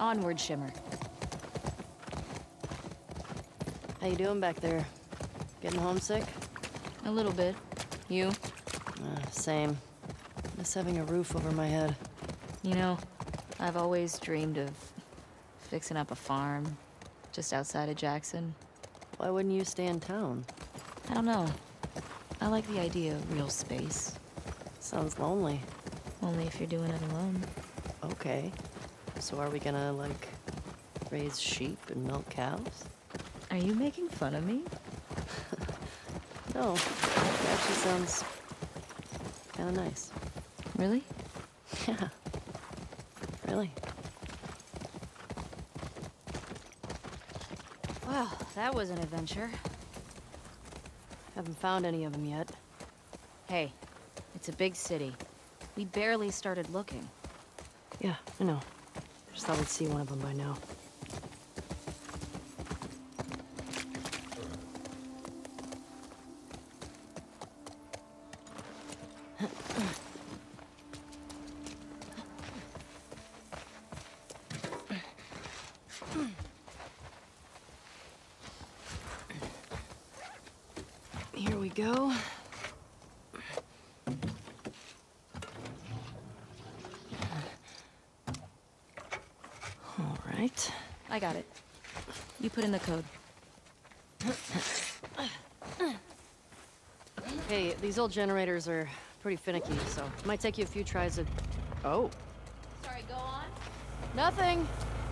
Onward, Shimmer. How you doing back there? Getting homesick? A little bit. You? Same. Miss having a roof over my head. You know, I've always dreamed of fixing up a farm just outside of Jackson. Why wouldn't you stay in town? I don't know. I like the idea of real space. Sounds lonely. Only if you're doing it alone. Okay. So are we gonna, like, raise sheep and milk cows? Are you making fun of me? No. It actually sounds kinda nice. Really? Yeah. Really. Well, that was an adventure. Haven't found any of them yet. Hey, it's a big city. We barely started looking. Yeah, I know. Just thought we'd see one of them by now. Here we go. All right. I got it. You put in the code. Hey, these old generators are pretty finicky, so it might take you a few tries to... Oh. Sorry, go on. Nothing!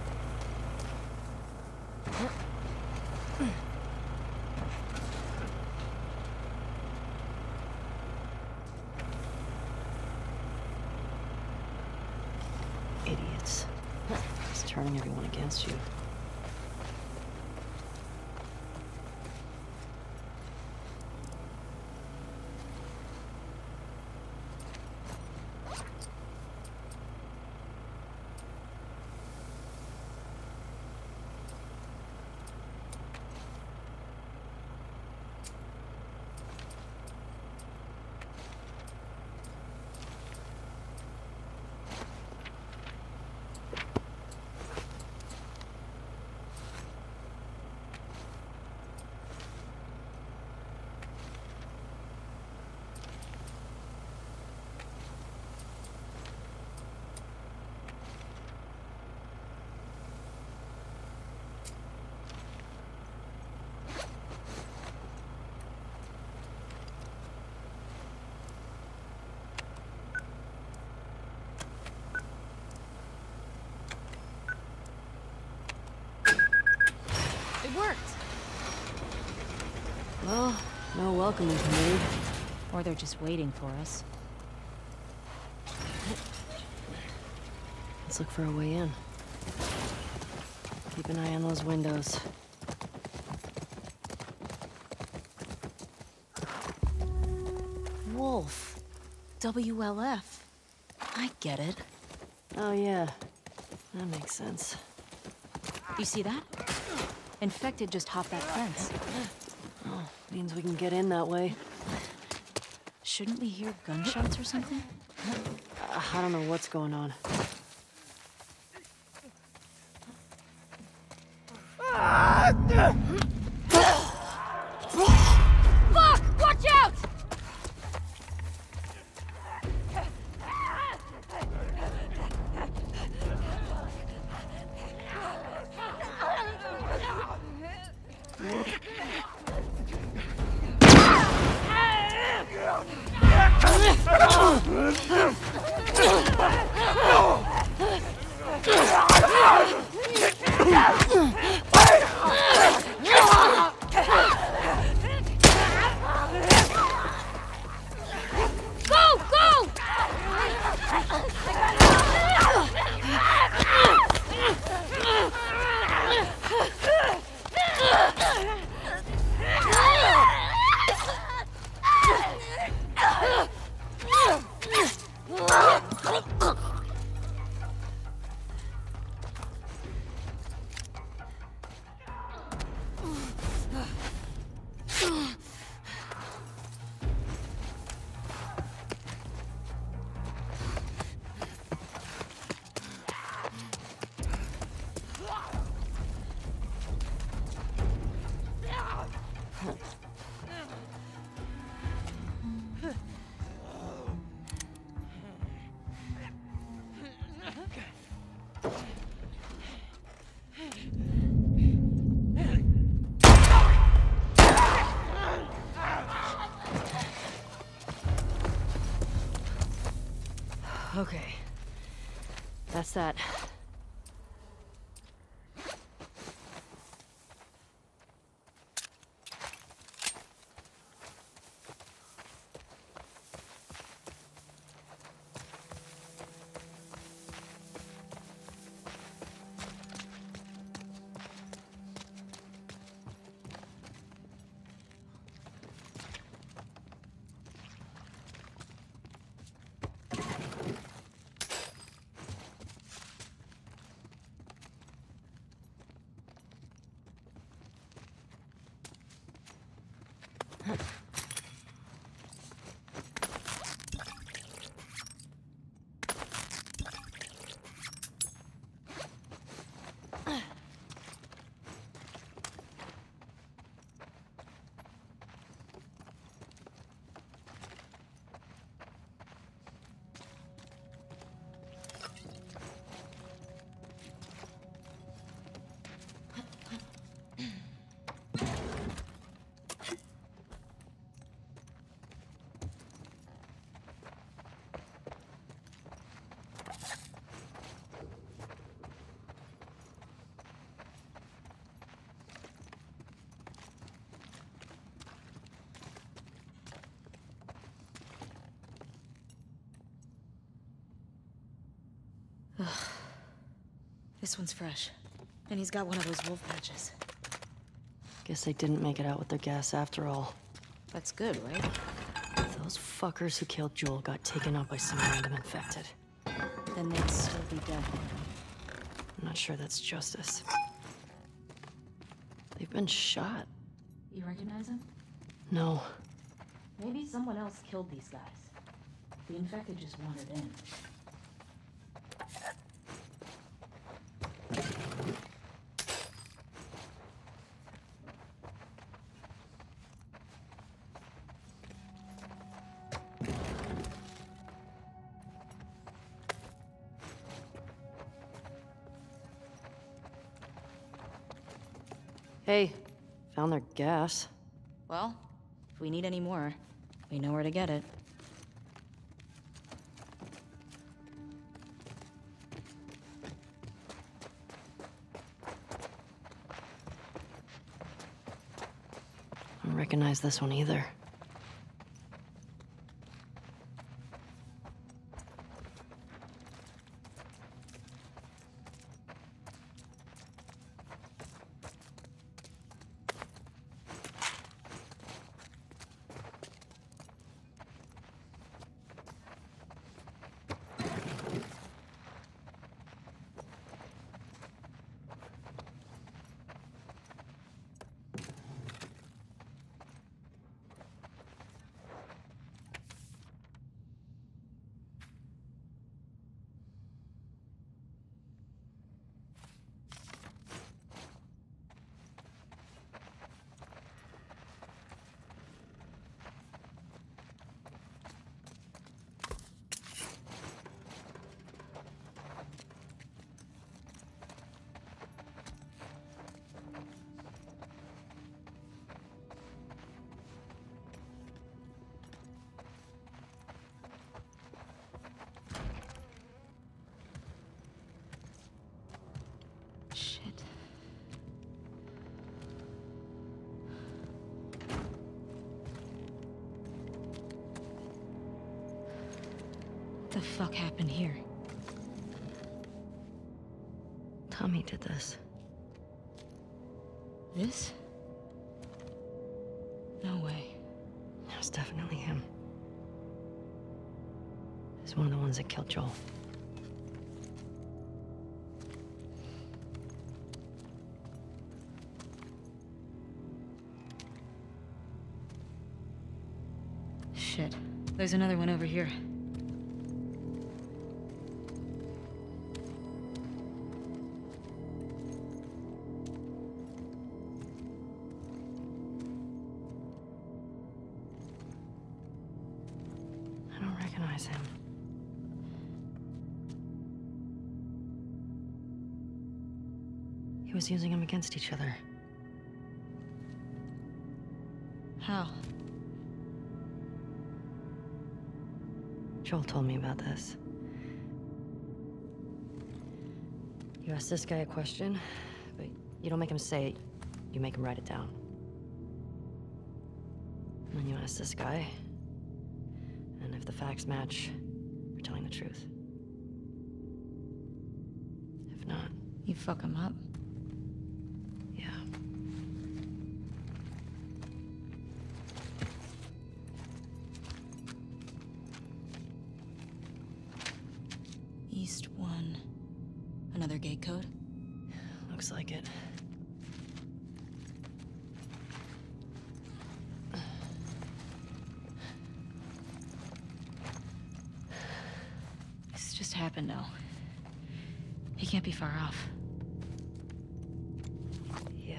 Idiots. Just turning everyone against you. It worked! Well, no welcoming committee. Or they're just waiting for us. Let's look for a way in. Keep an eye on those windows. Wolf. WLF. I get it. Oh yeah, that makes sense. You see that? Infected just hopped that fence. Oh, means we can get in that way. Shouldn't we hear gunshots or something? I don't know what's going on. Fuck! Watch out! Okay. That's that. This one's fresh. And he's got one of those wolf patches. Guess they didn't make it out with their gas after all. That's good, right? Those fuckers who killed Joel got taken out by some random infected. Then they'd still be dead. I'm not sure that's justice. They've been shot. You recognize him? No. Maybe someone else killed these guys. The infected just wandered in. Hey, found their gas. Well, if we need any more, we know where to get it. I don't recognize this one either. Shit. What the fuck happened here? Tommy did this. This? No way. It was definitely him. He's one of the ones that killed Joel. Shit. There's another one over here. I don't recognize him. He was using them against each other. How? Joel told me about this. You ask this guy a question, but you don't make him say it, you make him write it down. And then you ask this guy, and if the facts match, you're telling the truth. If not... You fuck him up. Yeah. East 1. Another gate code? Looks like it. This just happened now. He can't be far off. Yeah.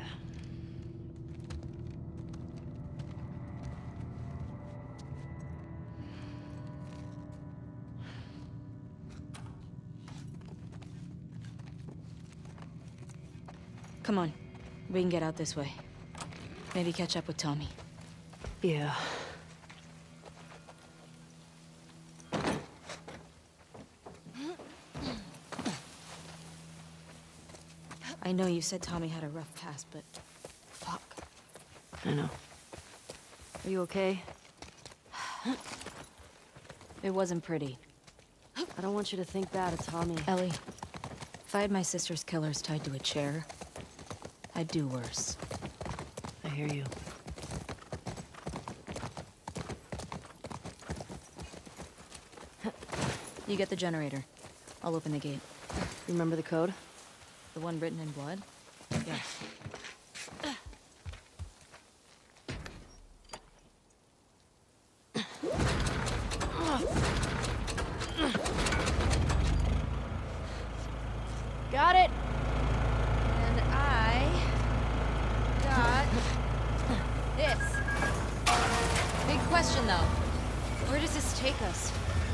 Come on. We can get out this way. Maybe catch up with Tommy. Yeah. I know you said Tommy had a rough past, but... fuck. I know. Are you okay? It wasn't pretty. I don't want you to think bad of Tommy. Ellie, if I had my sister's killers tied to a chair, I'd do worse. I hear you. You get the generator. I'll open the gate. Remember the code? The one written in blood? Yes. Got it! And I got this. Big question, though. Where does this take us?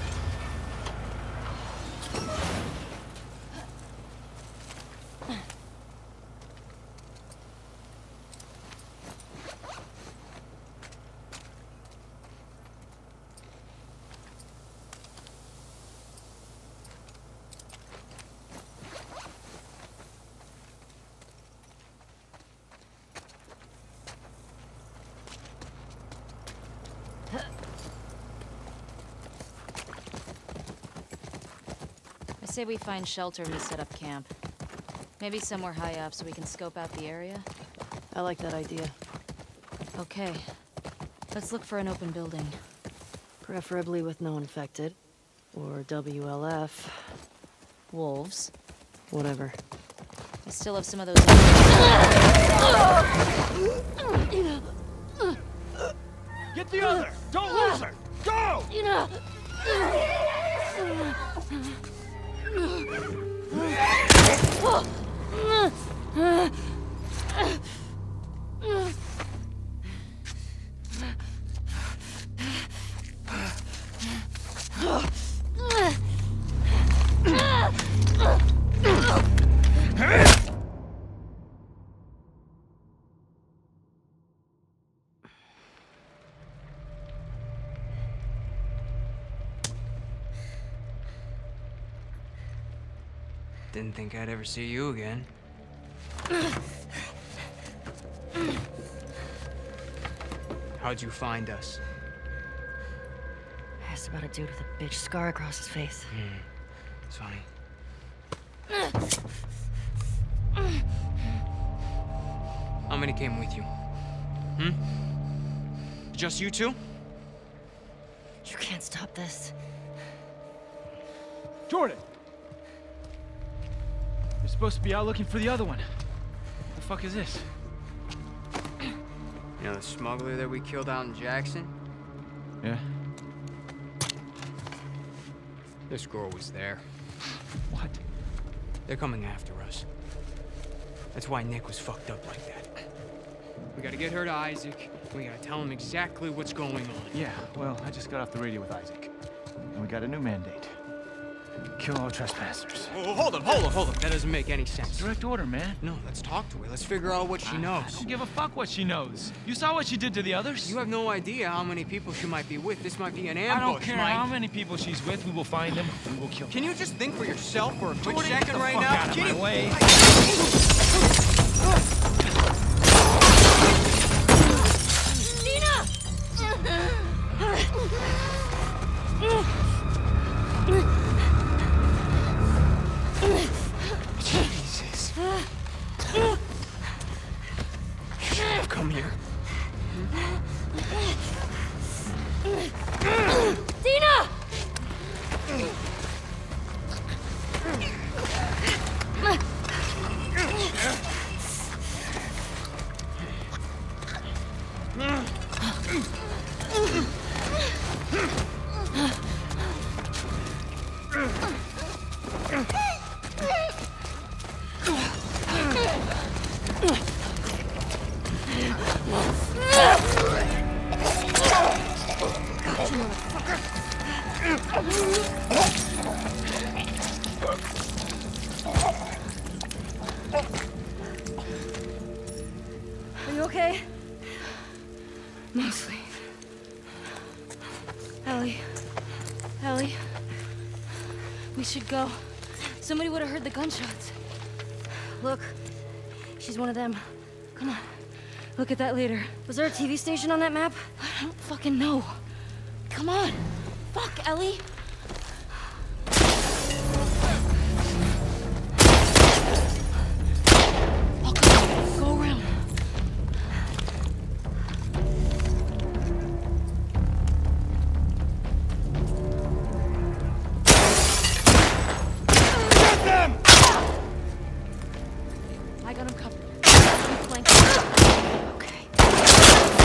I say we find shelter and we set up camp. Maybe somewhere high up so we can scope out the area. I like that idea. Okay. Let's look for an open building. Preferably with no infected. Or WLF. Wolves. Whatever. I still have some of those... Get the other! Don't lose her! Go! Didn't think I'd ever see you again. How'd you find us? I asked about a dude with a bitch scar across his face. It's funny. How many came with you? Just you two? You can't stop this. Jordan! You're supposed to be out looking for the other one. What the fuck is this? You know the smuggler that we killed out in Jackson? Yeah? This girl was there. What? They're coming after us. That's why Nick was fucked up like that. We gotta get her to Isaac. We gotta tell him exactly what's going on. Yeah, well, I just got off the radio with Isaac. And we got a new mandate. Kill all trespassers. Oh, hold up. That doesn't make any sense. Direct order, man. No, let's talk to her. Let's figure out what she I knows. don't give a fuck what she knows. You saw what she did to the others? You have no idea how many people she might be with. This might be an ambush, I don't care Mike. how many people she's with. We will find them. We will kill them. Can you just think for yourself for a quick Jordan, get second the right fuck now? out of my way. Jesus. Come here. Dina! Are you okay? Mostly. Ellie. We should go. Somebody would have heard the gunshots. Look, she's one of them. Come on. Look at that later. Was there a TV station on that map? I don't fucking know. Come on. Fuck, Ellie. Oh, come on. Go around. Get them! I got him covered. You flank him. Okay.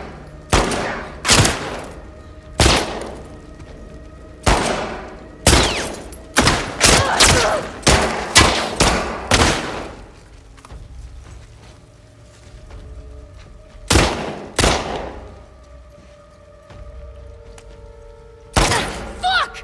Fuck!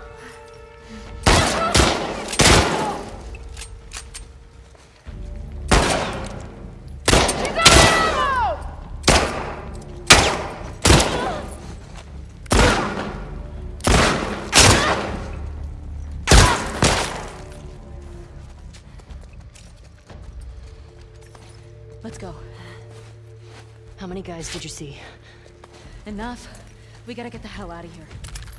Let's go. How many guys did you see? Enough. We gotta get the hell out of here.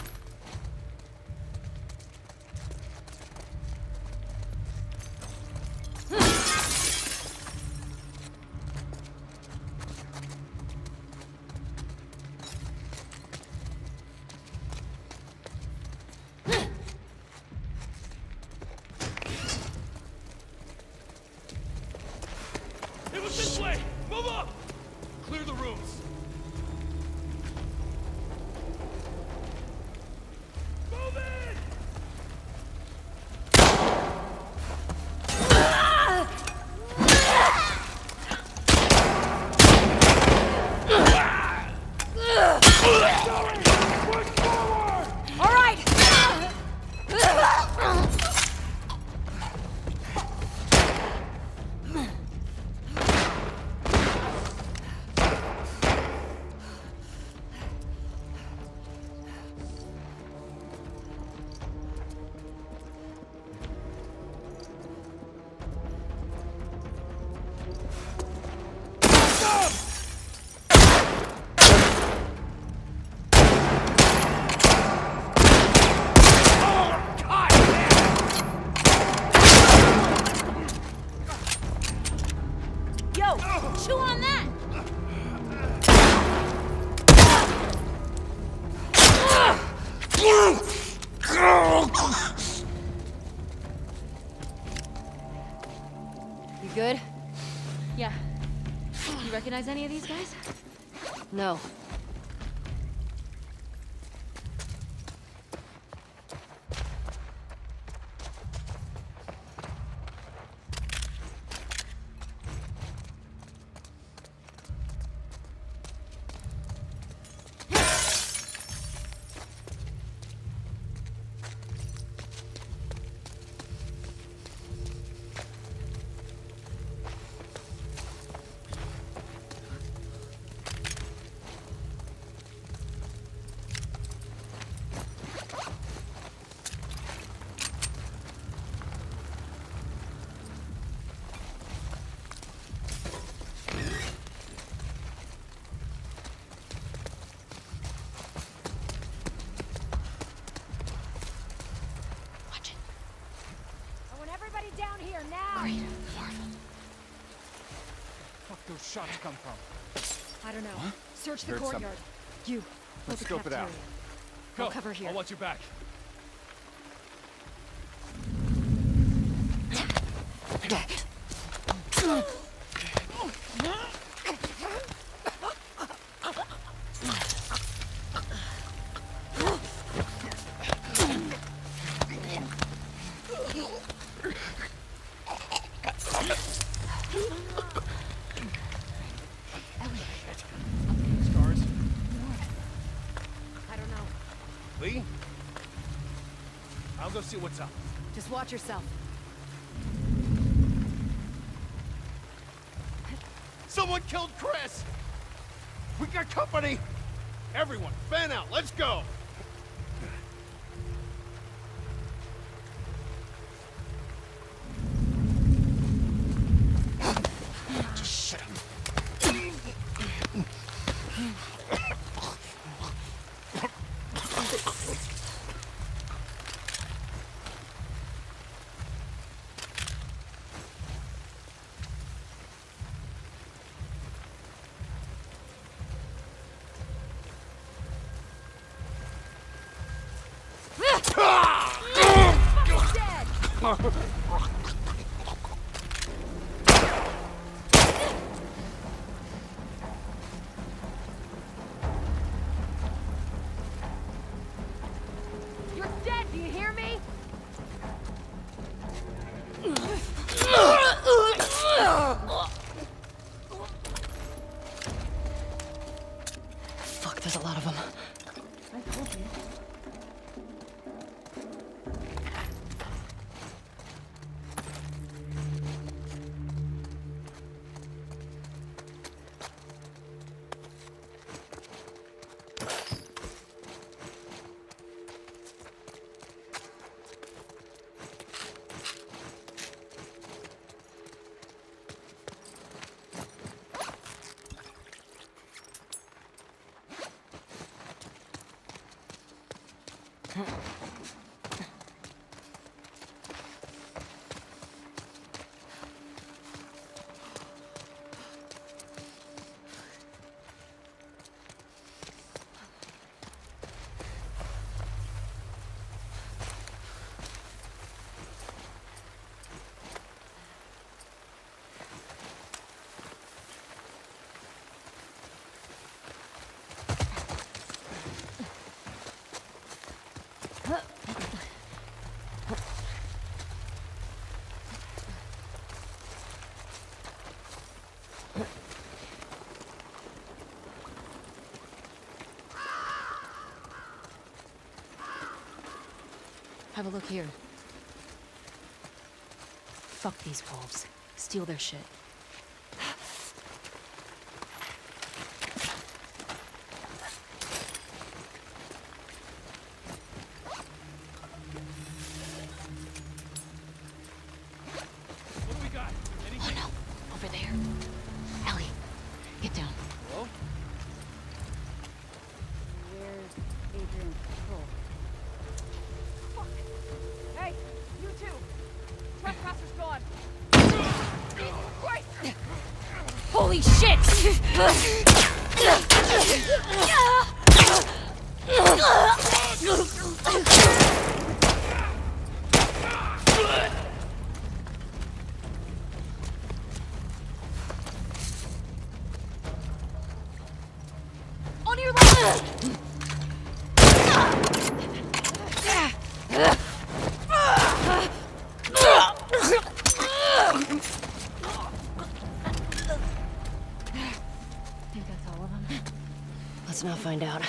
It was this way! Move up! Clear the rooms. Move in! All right! Yo, chew on that! You good? Yeah. You recognize any of these guys? No. shots come from? I don't know. Huh? Search the Heard something. courtyard. You, Let's the scope it out. cafeteria. Go. I'll cover here. I'll watch your back. Scars? I don't know. Lee? I'll go see what's up. Just watch yourself. Someone killed Chris! We got company! Everyone, fan out, let's go! You're dead, do you hear me? Fuck, there's a lot of them. I told you. Have a look here. Fuck these wolves. Steal their shit. What do we got? Oh Anything? no! Over there. Ellie, get down. Hello? Where's Adrian's patrol? Fuck! Hey, you two! Trespasser's gone! Wait! Holy shit! On your left! Think that's all of them? Let's not find out.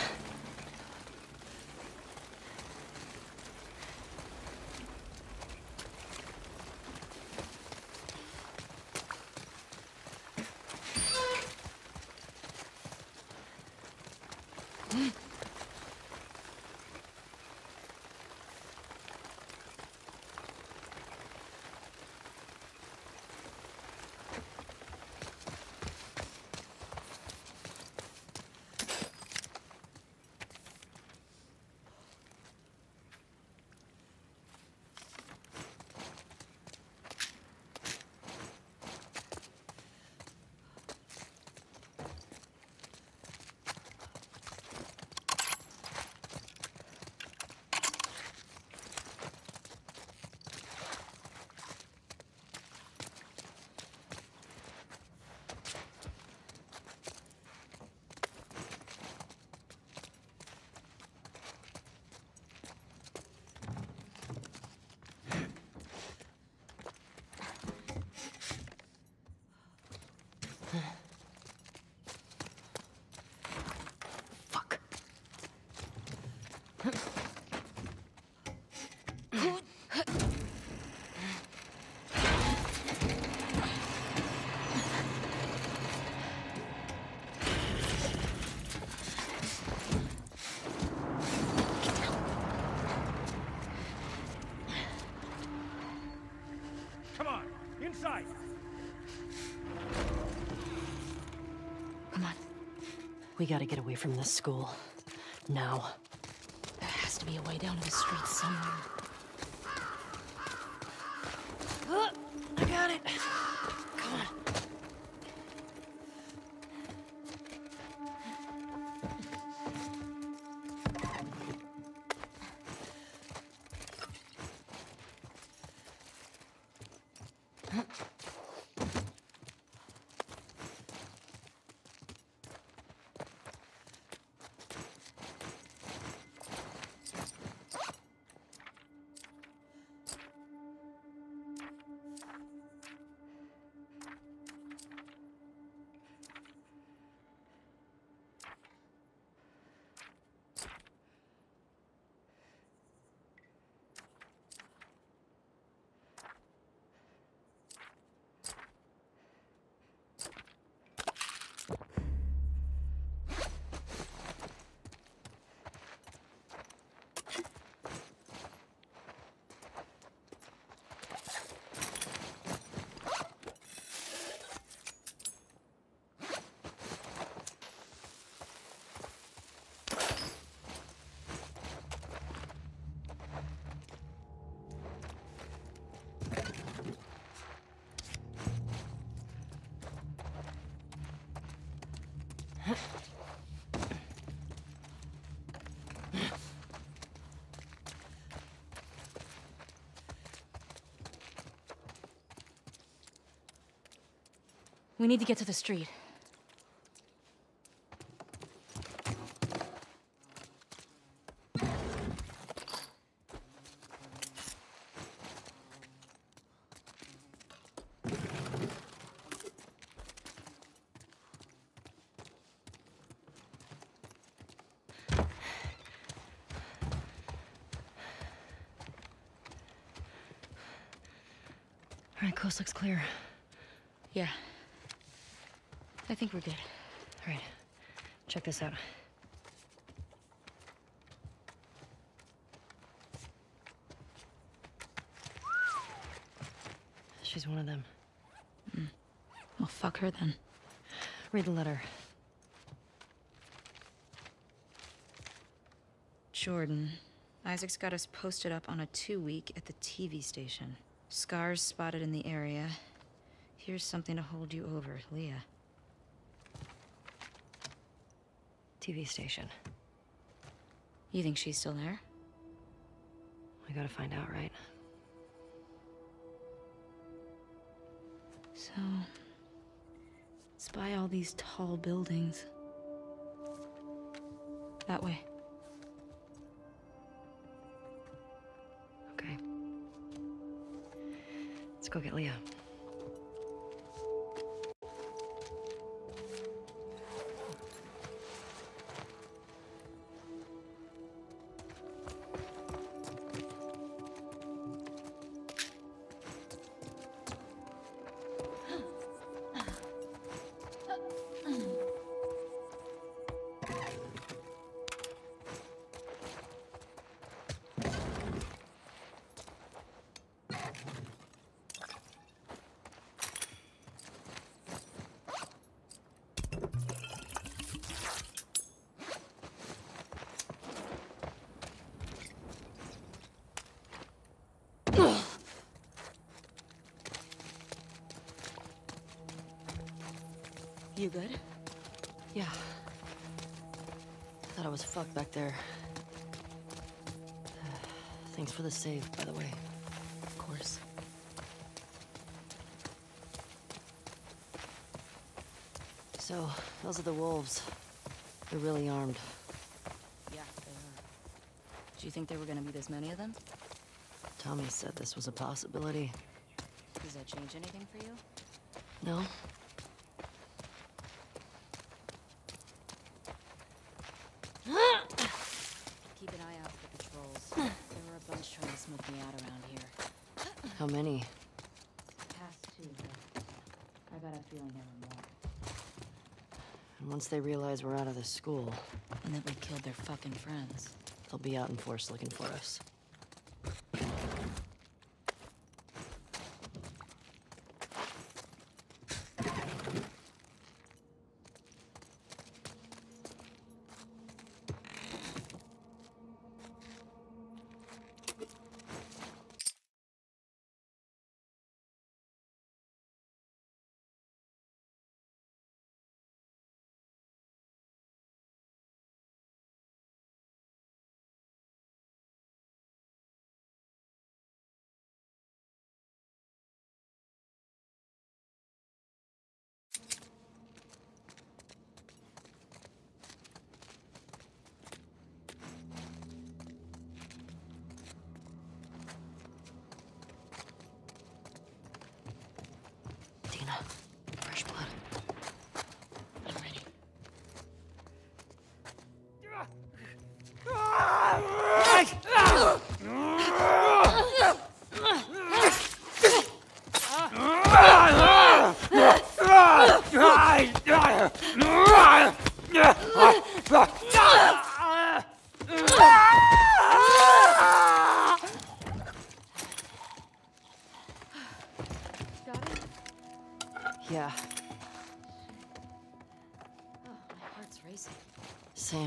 We gotta get away from this school. Now. There has to be a way down to the street somewhere. I got it. Come on. We need to get to the street. All right, coast looks clear. Yeah. I think we're good. All right, check this out. She's one of them. Well, fuck her then. Read the letter. Jordan. Isaac's got us posted up on a 2-week at the TV station. Scars spotted in the area. Here's something to hold you over, Leah. TV station. You think she's still there? We gotta find out, right? So... spy all these tall buildings. That way. Okay. Let's go get Leah. You good? Yeah. Thought I was fucked back there. Thanks for the save, by the way. Of course. So, those are the wolves. They're really armed. Yeah, they are. Do you think there were gonna be this many of them? Tommy said this was a possibility. Does that change anything for you? No? Keep an eye out for patrols. There were a bunch trying to smoke me out around here. How many? Past 2, but I got a feeling there were more. And once they realize we're out of the school, And that we killed their fucking friends. they'll be out in force looking for us. Yeah, Oh, my heart's racing. same.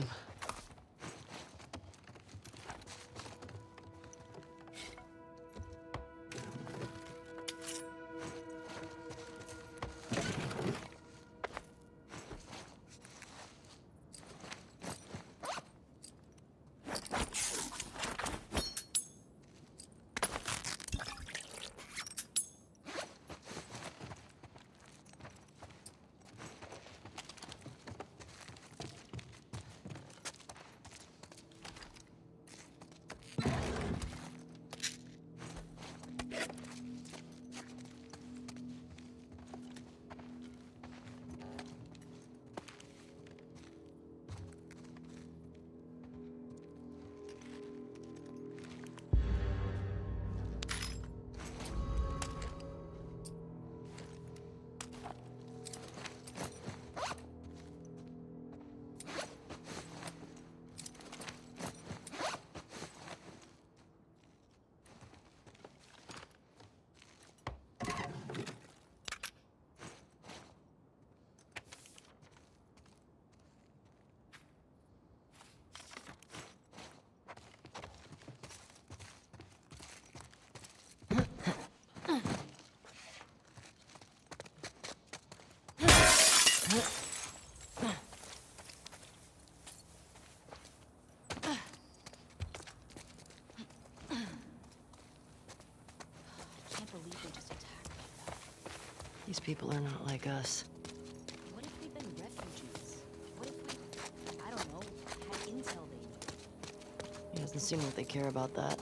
I can't believe they just attacked like that. These people are not like us. What if they've been refugees? What if we, I don't know, had intel they need? It doesn't seem like they care about that.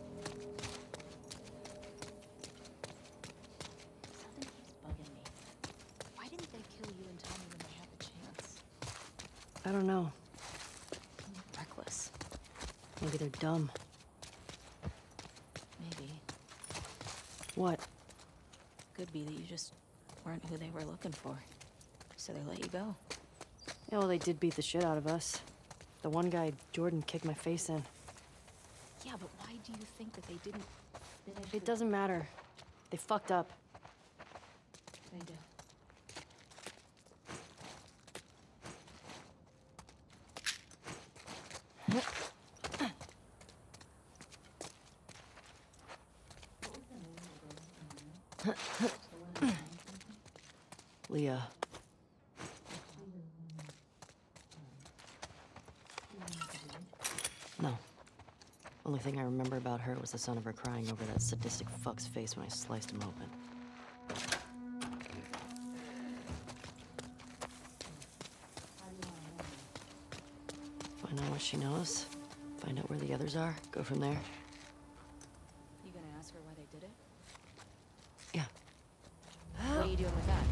Something keeps bugging me. Why didn't they kill you and Tommy when they had the chance? I don't know. Reckless. Maybe they're dumb. Maybe. What? Could be that you just weren't who they were looking for. So they let you go. Yeah, well, they did beat the shit out of us. The one guy, Jordan, kicked my face in. Yeah, but why do you think that they didn't finish It doesn't matter. They fucked up. They did. Leah. No. Only thing I remember about her was the sound of her crying over that sadistic fuck's face when I sliced him open. Find out what she knows. Find out where the others are. Go from there. You gonna ask her why they did it? Yeah. What are you doing with that?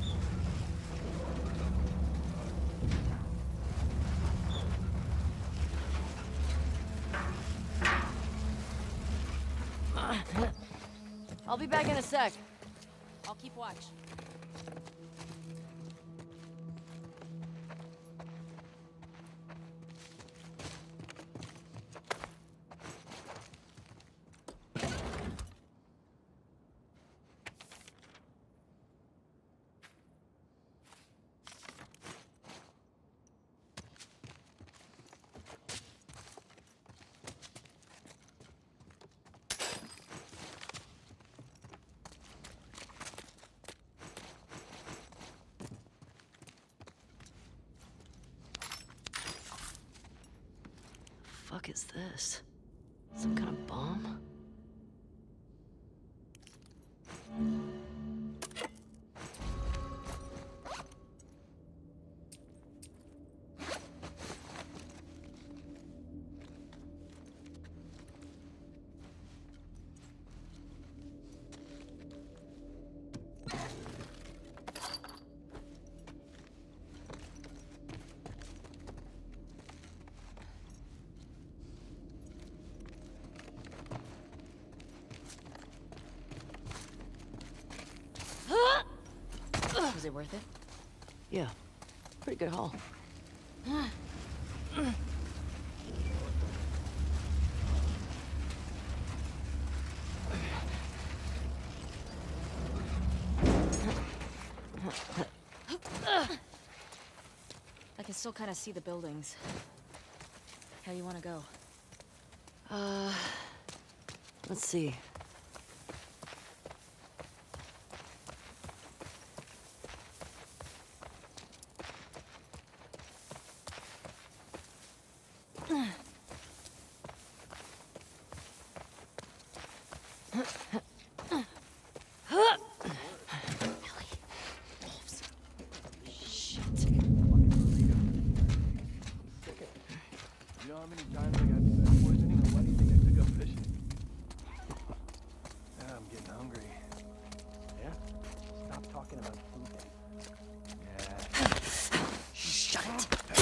I'll be back in a sec. I'll keep watch. Fuck is this? Some kind of bomb? Was it worth it? Yeah. Pretty good haul. still kind of see the buildings. How you want to go? Let's see. You know how many times I got food poisoning, or why do you think I took up fishing? Yeah, I'm getting hungry. Yeah? Stop talking about food then. Yeah. Shut it.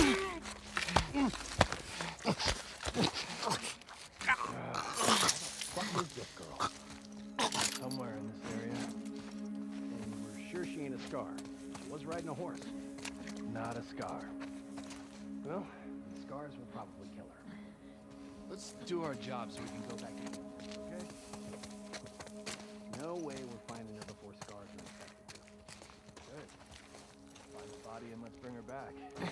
What is this girl? Somewhere in this area. And we're sure she ain't a scar. She was riding a horse. Not a scar. Well, the scars will probably kill her. Let's do our job so we can go back in. Okay? No way we're finding her before scars are infected. Good. Find the body and let's bring her back.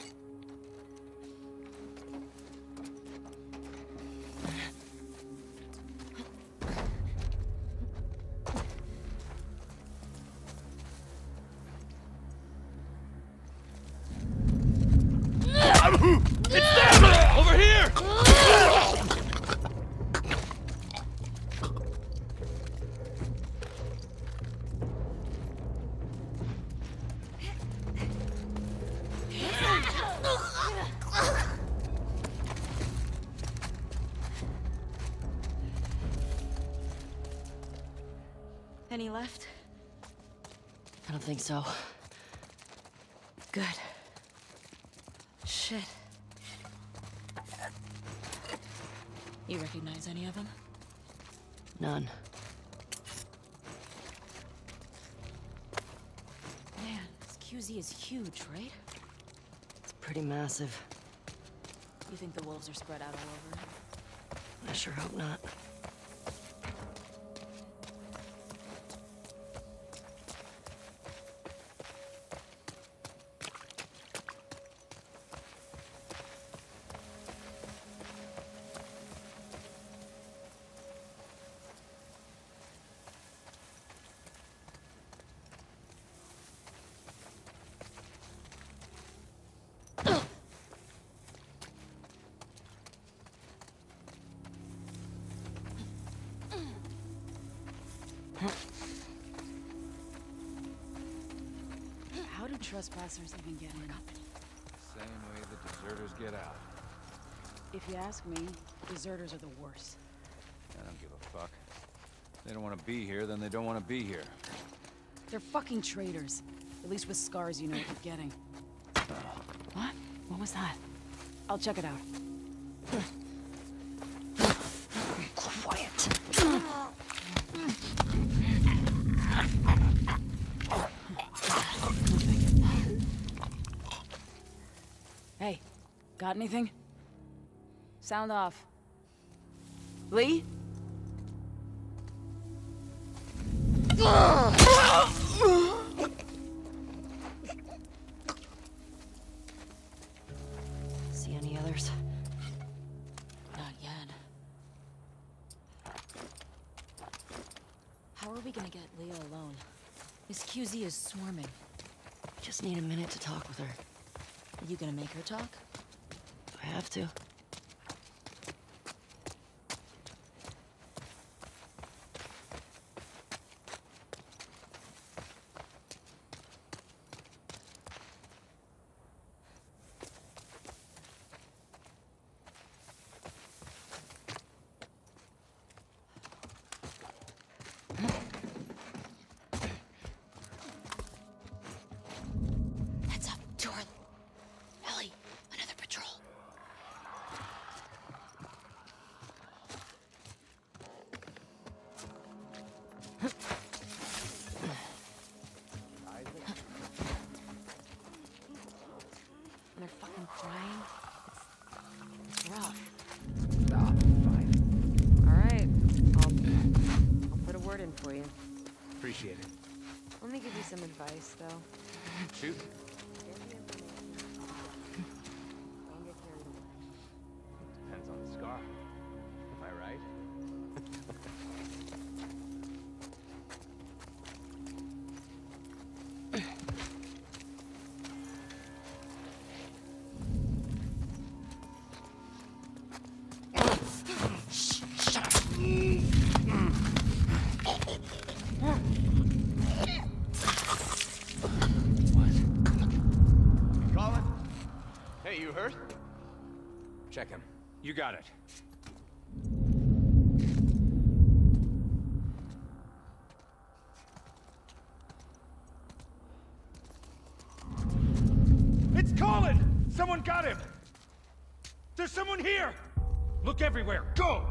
It's them! Over here! Any left? I don't think so. Good. Shit. You recognize any of them? None. Man, this QZ is huge, right? It's pretty massive. You think the wolves are spread out all over it? I sure hope not. How do trespassers even get in? Same way the deserters get out. If you ask me, deserters are the worst. I don't give a fuck. They don't want to be here, then they don't want to be here. They're fucking traitors. At least with scars, you know what you're getting. What? What was that? I'll check it out. Quiet. Hey, got anything? Sound off. Lee? See any others? Not yet. How are we gonna get Leah alone? This QZ is swarming. Just need a minute to talk with her. Are you gonna make her talk? I have to. Heads up, door. Ellie, another patrol. They're fucking crying. It's rough. Stop. Fine. All right. I'll put a word in for you. Appreciate it. Let me give you some advice, though. Shoot. check him. You got it. It's Colin! Someone got him! There's someone here! Look everywhere, go!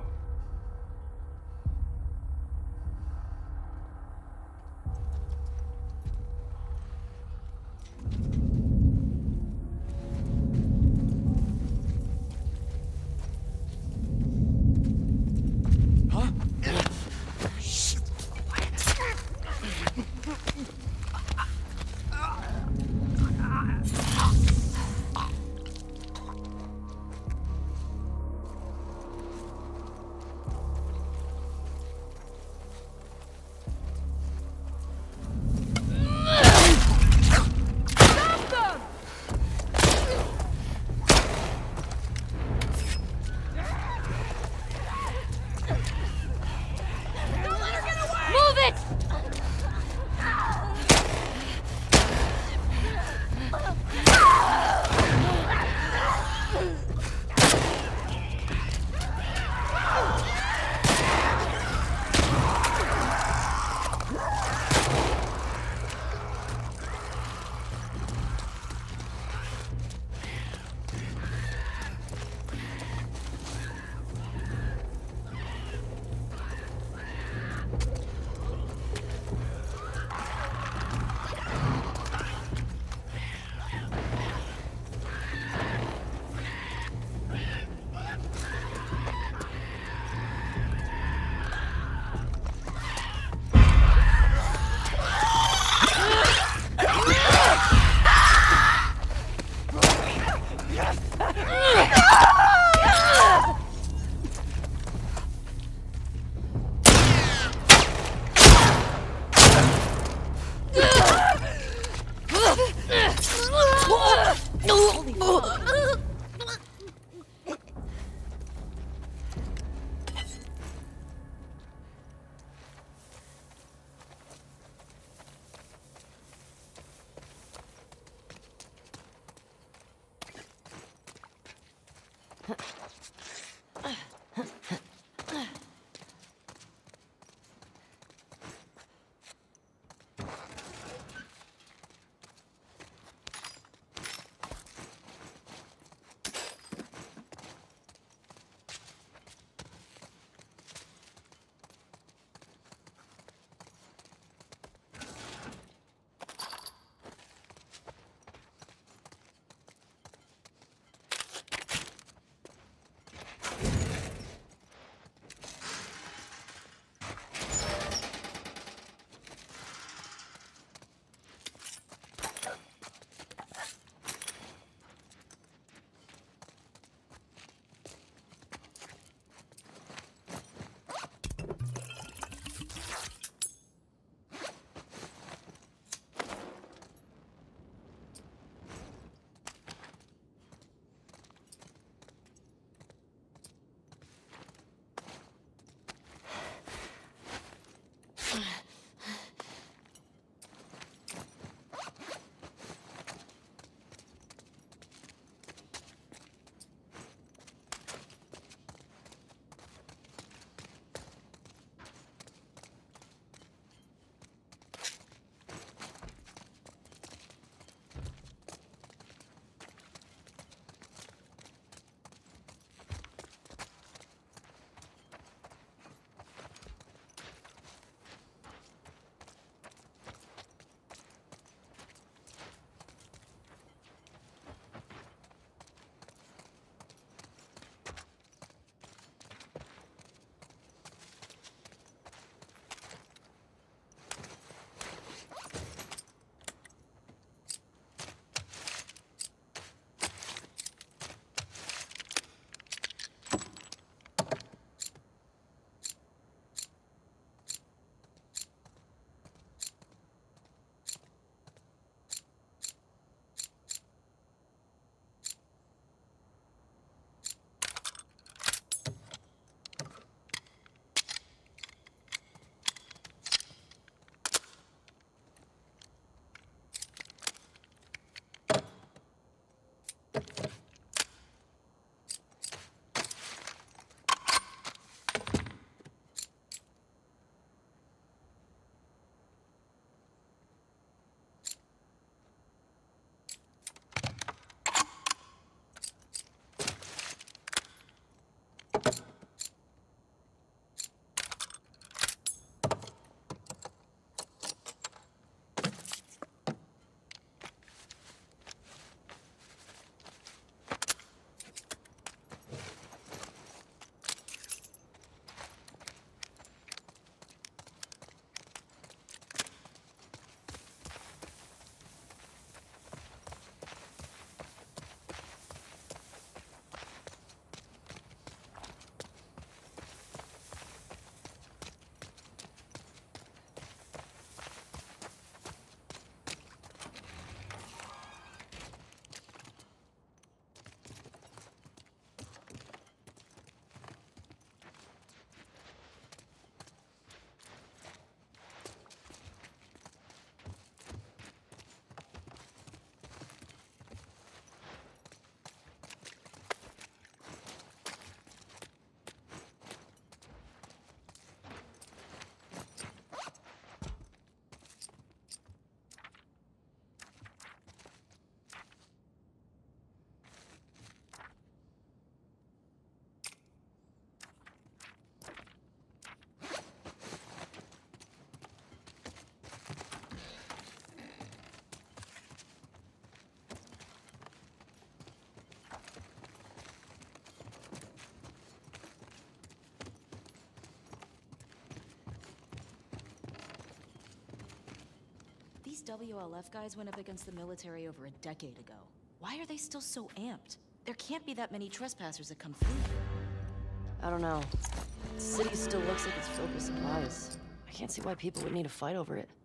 These WLF guys went up against the military over a decade ago. Why are they still so amped? There can't be that many trespassers that come through here. I don't know. The city still looks like it's filled with supplies. I can't see why people would need a fight over it.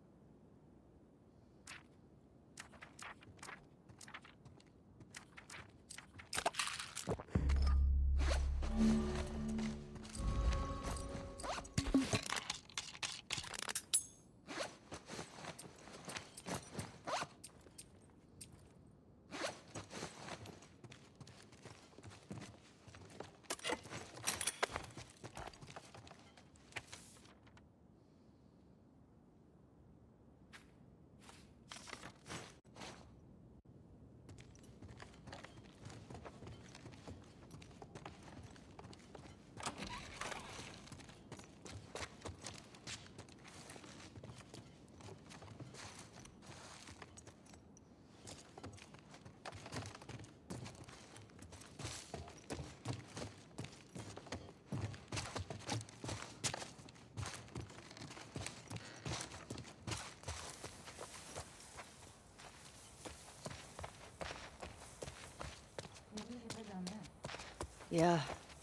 Yeah.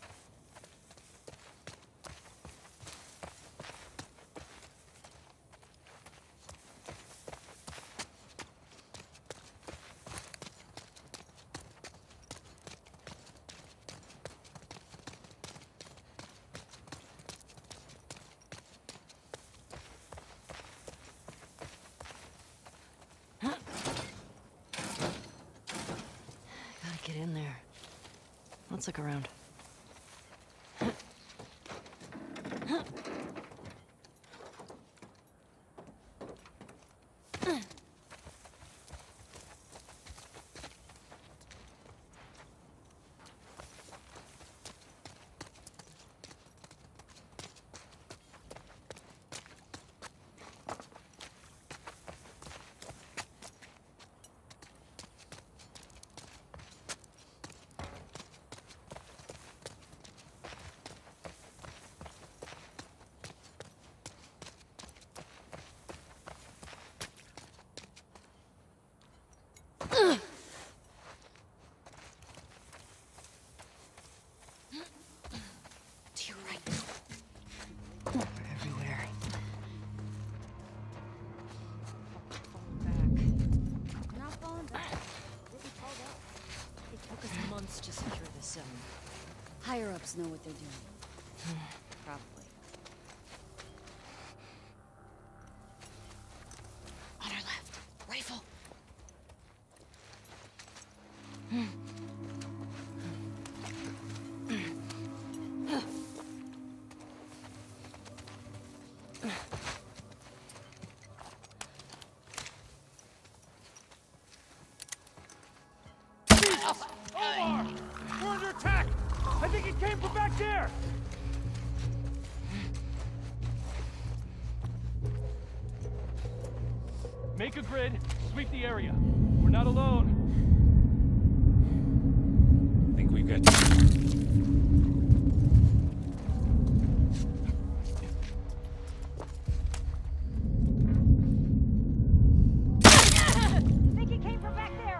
Gotta get in there. Let's look around. To your right. They're everywhere. We're not falling back. We'll be called out. It took us months to secure this zone. Higher-ups know what they're doing. Probably. On our left. Rifle. Omar! We're under attack! I think it came from back there! Make a grid, sweep the area. We're not alone. I think we've got... Think it came from back there.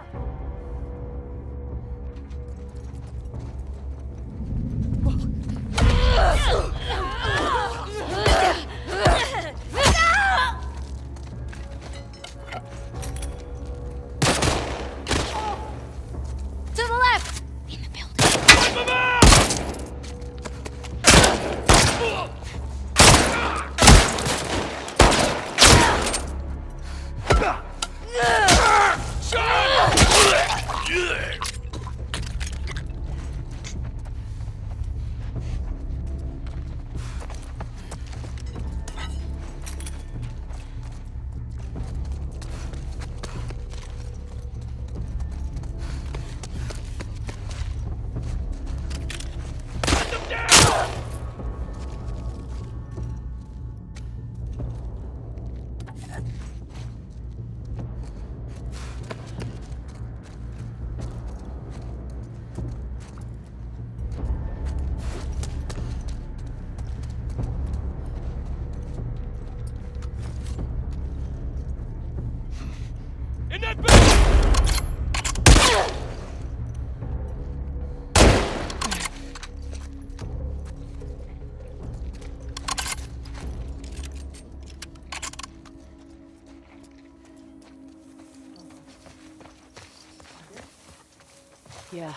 Yeah.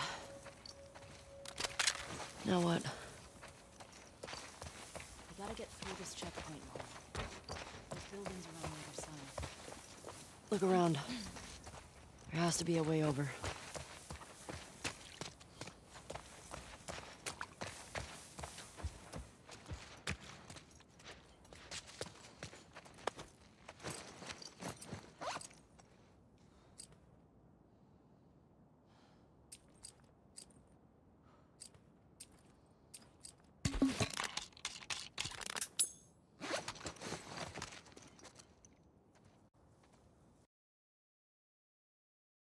Now what? We gotta get through this checkpoint, Mom. There's buildings around the other side. Look around. There has to be a way over.